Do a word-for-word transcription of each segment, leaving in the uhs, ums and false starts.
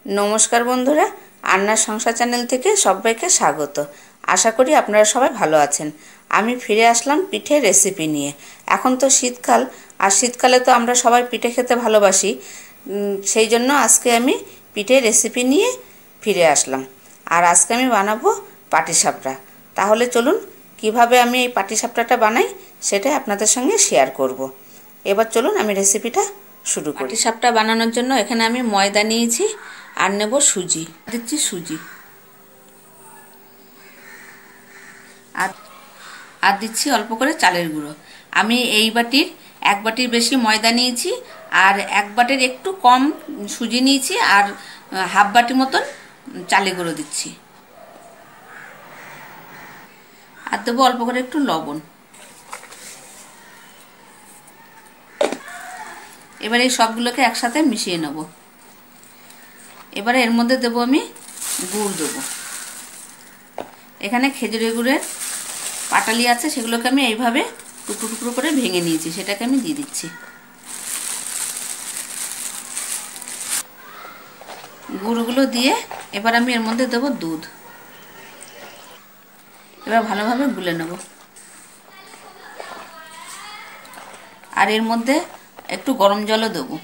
नमस्कार बंधुरा आन्नार संसार चैनल থেকে সবাইকে স্বাগত। आशा करी আপনারা সবাই ভালো আছেন। আমি ফিরে আসলাম পিঠে রেসিপি নিয়ে। এখন তো শীতকাল আর শীতকালে তো আমরা সবাই পিঠে খেতে ভালোবাসি, সেই জন্য আজকে আমি পিঠে রেসিপি নিয়ে ফিরে আসলাম। আর আজকে আমি বানাবো পাটিসাপটা। তাহলে চলুন কিভাবে আমি এই পাটিসাপটাটা বানাই সেটা আপনাদের সঙ্গে শেয়ার করব। এবার চলুন আমি রেসিপিটা শুরু করি। পাটিসাপটা বানানোর জন্য এখানে আমি ময়দা নিয়েছি আর নেব সুজি, দিচ্ছি সুজি আর আর দিচ্ছি অল্প করে চালের গুঁড়ো। আমি এই বাটির এক বাটির বেশি ময়দা নিয়েছি আর এক বাটির একটু কম সুজি নিয়েছি আর হাফ বাটি মতন চালের গুঁড়ো দিচ্ছি। আর দেবো অল্প করে একটু লবণ। এবার এই সবগুলোকে একসাথে মিশিয়ে নেব। এবারে এর মধ্যে দেবো আমি গুড় দেবো। এখানে খেজুরের গুড়ের পাটালি আছে, সেগুলোকে আমি এইভাবে টুকরো টুকরো করে ভেঙে নিয়েছি, সেটাকে আমি দিয়ে দিচ্ছি। গুড়গুলো দিয়ে এবার আমি এর মধ্যে দেবো দুধ। এবার ভালোভাবে গুলে নেব। আর এর মধ্যে একটু গরম জলও দেবো।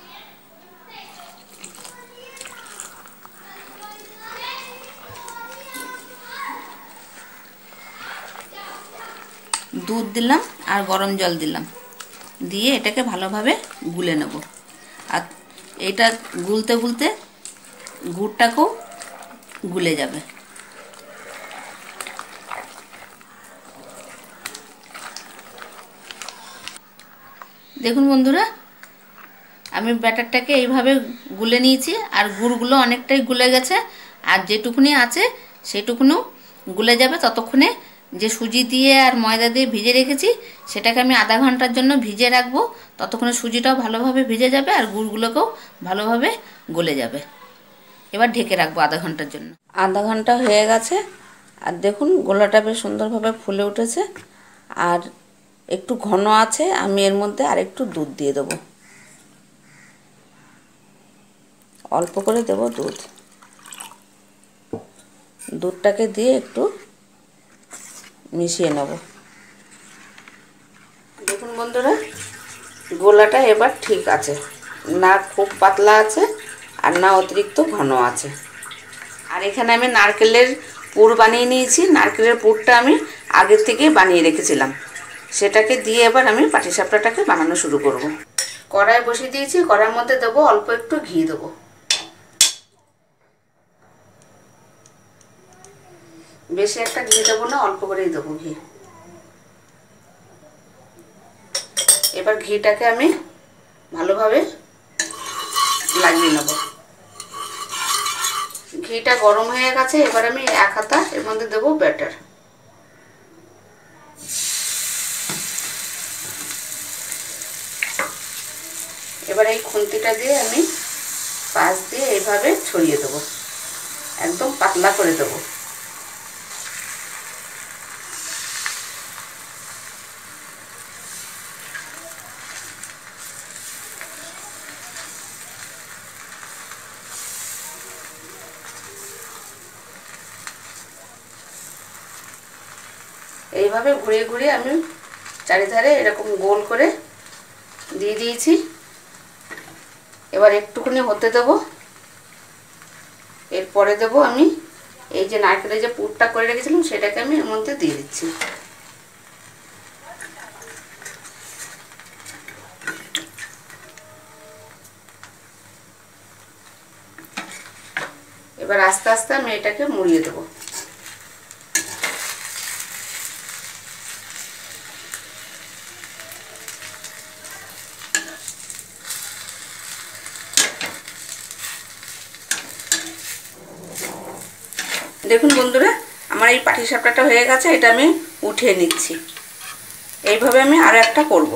দুধ দিলাম আর গরম জল দিলাম, দিয়ে এটাকে ভালোভাবে গুলে নেব। আর এটা গুলতে গুলতে গুড়টাকেও গুলে যাবে। দেখুন বন্ধুরা, আমি ব্যাটারটাকে এইভাবে গুলে নিয়েছি আর গুড়গুলো অনেকটাই গুলে গেছে। আর যেটুকুনি আছে সেটুকুনিও গুলে যাবে। ততক্ষণে যে সুজি দিয়ে আর ময়দা দিয়ে ভিজে রেখেছি সেটাকে আমি আধা ঘন্টার জন্য ভিজে রাখবো। ততক্ষণে সুজিটাও ভালোভাবে ভিজে যাবে আর গুড়গুলোকেও ভালোভাবে গলে যাবে। এবার ঢেকে রাখবো আধা ঘন্টার জন্য। আধা ঘন্টা হয়ে গেছে আর দেখুন গোলাটা বেশ সুন্দরভাবে ফুলে উঠেছে আর একটু ঘন আছে। আমি এর মধ্যে আর একটু দুধ দিয়ে দেবো, অল্প করে দেব দুধ। দুধটাকে দিয়ে একটু মিশিয়ে নেব। দেখুন বন্ধুরা, গোলাটা এবার ঠিক আছে, না খুব পাতলা আছে আর না অতিরিক্ত ঘন আছে। আর এখানে আমি নারকেলের পুর বানিয়ে নিয়েছি। নারকেলের পুরটা আমি আগের থেকেই বানিয়ে রেখেছিলাম, সেটাকে দিয়ে এবার আমি পাটিসাপটাটাকে বানানো শুরু করব। কড়াই বসিয়ে দিয়েছি, কড়াইয়ের মধ্যে দেবো অল্প একটু ঘি দেবো। বেশি একটা ঘি দেবো না, অল্প করেই দেবো ঘি। এবার ঘিটাকে আমি ভালোভাবে লাগিয়ে নেব। ঘিটা গরম হয়ে গেছে, এবার আমি এক হাতা এর মধ্যে দেবো ব্যাটার। এবার এই খুন্তিটা দিয়ে আমি পাশ দিয়ে এইভাবে ছড়িয়ে দেবো, একদম পাতলা করে দেবো। এইভাবে ঘুরিয়ে ঘুরিয়ে আমি চারিধারে এরকম গোল করে দিয়ে দিয়েছি। এবার একটুখানি হতে দেবো। এরপরে দেবো আমি এই যে নারকেলের যে পুরটা করে রেখেছিলাম সেটাকে আমি এর মধ্যে দিয়ে দিচ্ছি। এবার আস্তে আস্তে আমি এটাকে মুড়িয়ে দেবো। দেখুন বন্ধুরা, আমার এই পাটিসাপটাটা হয়ে গেছে, এটা আমি উঠিয়ে নিচ্ছি। এইভাবে আমি আরো একটা করব।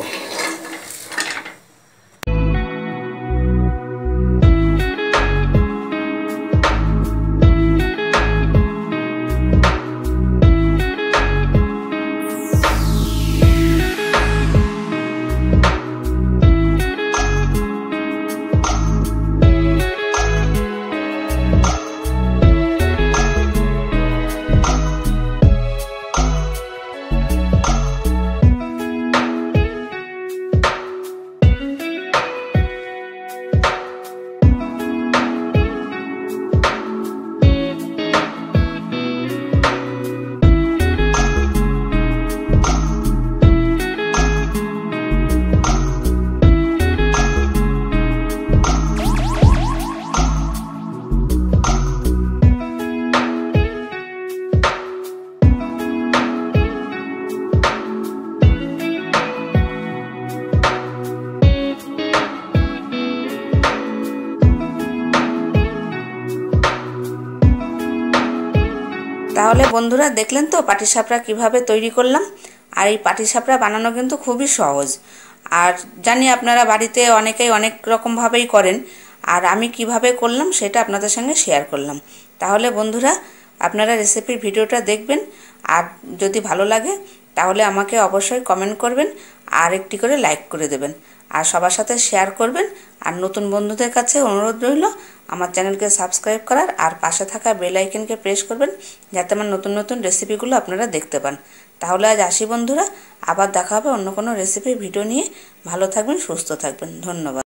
তাহলে বন্ধুরা দেখলেন তো পাটিসাপটা কিভাবে তৈরি করলাম। আর এই পাটিসাপটা বানানো কিন্তু খুবই সহজ। আর জানি আপনারা বাড়িতে অনেকেই অনেক রকমভাবেই করেন, আর আমি কিভাবে করলাম সেটা আপনাদের সঙ্গে শেয়ার করলাম। তাহলে বন্ধুরা আপনারা রেসিপির ভিডিওটা দেখবেন, আর যদি ভালো লাগে তাহলে আমাকে অবশ্যই কমেন্ট করবেন আর একটি করে লাইক করে দেবেন, আর সবার সাথে শেয়ার করবেন। আর নতুন বন্ধুদের কাছে অনুরোধ রইল আমার চ্যানেলকে সাবস্ক্রাইব করার, আর পাশে থাকা বেল আইকনকে প্রেস করবেন যাতে আমার নতুন নতুন রেসিপিগুলো আপনারা দেখতে পান। তাহলে আজ আসি বন্ধুরা, আবার দেখা হবে অন্য কোনো রেসিপির ভিডিও নিয়ে। ভালো থাকবেন, সুস্থ থাকবেন, ধন্যবাদ।